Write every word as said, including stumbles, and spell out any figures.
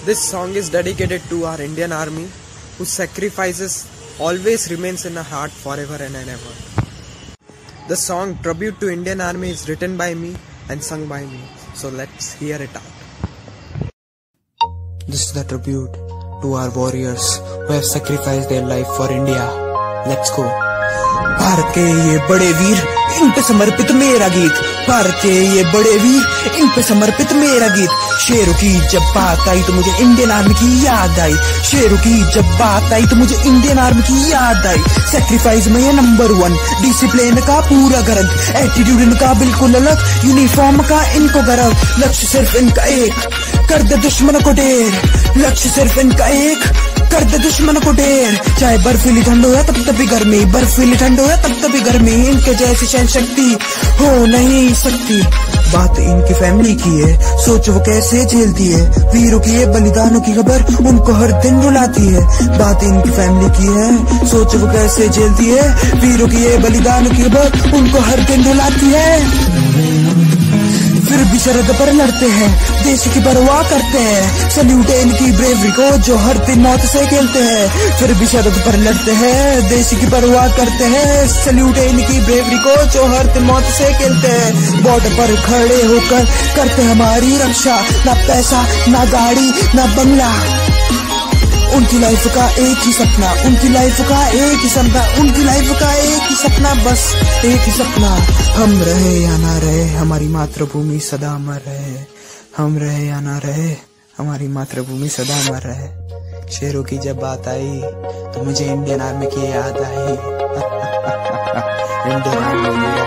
This song is dedicated to our Indian Army, whose sacrifices always remains in our heart forever and ever. The song Tribute to Indian Army is written by me and sung by me. So let's hear it out. This is the tribute to our warriors who have sacrificed their life for India. Let's go. Bharat के ये बड़े वीर, इन पे समर्पित मेरा गीत। भारत के ये बड़े वीर, इन पे समर्पित मेरा गीत। शेरों की जब बात आई तो मुझे इंडियन आर्मी की याद आई। शेरों की जब बात आई तो मुझे इंडियन आर्मी की याद आई। सैक्रिफाइस में ये नंबर वन, डिसिप्लिन का पूरा गारंट, एटीट्यूड इनका बिल्कुल अलग, यूनिफॉर्म का इनको गर्व। लक्ष्य सिर्फ इनका एक, कर दे दुश्मन को ढेर। लक्ष्य सिर्फ इनका एक, कर दे दुश्मन को ढेर। चाहे बर्फीली ठंड हो या तब तभी गर्मी, बर्फीली ठंड हो या तब तभी गर्मी, इनके जैसी सहन शक्ति हो नहीं सकती। बात इनकी फैमिली की है, सोच वो कैसे झेलती है। वीरों की ये बलिदानों की खबर उनको हर दिन रुलाती है। बात इनकी फैमिली की है, सोच वो कैसे झेलती है। वीरों की ये बलिदानों की खबर उनको हर दिन रुलाती है। फिर भी सरहद पर लड़ते हैं, देश की परवाह करते हैं। सल्यूट है इनकी ब्रेवरी को जो हर दिन मौत से खेलते हैं। फिर भी सरहद पर लड़ते हैं, देश की परवाह करते हैं। सल्यूट है इनकी ब्रेवरी को जो हर दिन मौत से खेलते हैं। बॉर्डर पर खड़े होकर करते हमारी रक्षा, ना पैसा ना गाड़ी ना बंगला। उनकी लाइफ का एक ही सपना, उनकी लाइफ का एक ही सपना, उनकी लाइफ का एक ही सपना, बस एक ही सपना। हम रहे या ना रहे, हमारी मातृभूमि सदा अमर रहे। हम रहे या ना रहे, हमारी मातृभूमि सदा अमर रहे। शेरों की जब बात आई तो मुझे इंडियन आर्मी की याद आई। Indian army